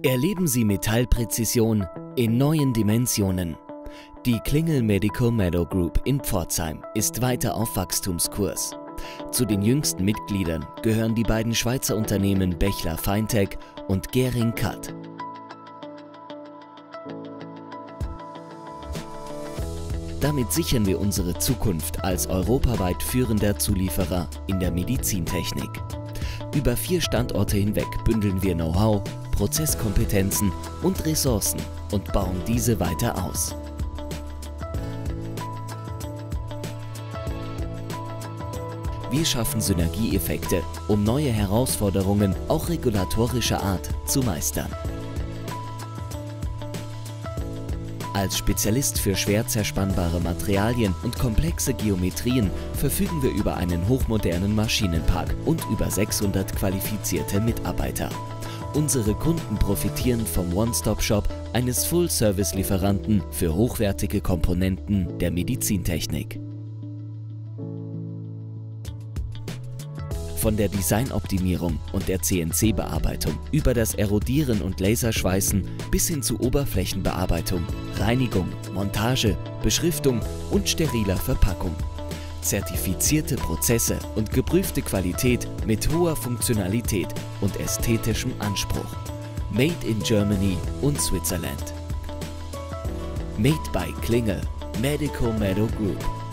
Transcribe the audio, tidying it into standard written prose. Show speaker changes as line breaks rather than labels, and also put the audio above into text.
Erleben Sie Metallpräzision in neuen Dimensionen. Die Klingel Medical Meadow Group in Pforzheim ist weiter auf Wachstumskurs. Zu den jüngsten Mitgliedern gehören die beiden Schweizer Unternehmen Bechler Fintech und Gering Cut. Damit sichern wir unsere Zukunft als europaweit führender Zulieferer in der Medizintechnik. Über 4 Standorte hinweg bündeln wir Know-how, Prozesskompetenzen und Ressourcen und bauen diese weiter aus. Wir schaffen Synergieeffekte, um neue Herausforderungen, auch regulatorischer Art, zu meistern. Als Spezialist für schwer zerspannbare Materialien und komplexe Geometrien verfügen wir über einen hochmodernen Maschinenpark und über 600 qualifizierte Mitarbeiter. Unsere Kunden profitieren vom One-Stop-Shop eines Full-Service-Lieferanten für hochwertige Komponenten der Medizintechnik. Von der Designoptimierung und der CNC-Bearbeitung über das Erodieren und Laserschweißen bis hin zu Oberflächenbearbeitung, Reinigung, Montage, Beschriftung und steriler Verpackung. Zertifizierte Prozesse und geprüfte Qualität mit hoher Funktionalität und ästhetischem Anspruch. Made in Germany und Switzerland. Made by Klingel Medical Meadow Group.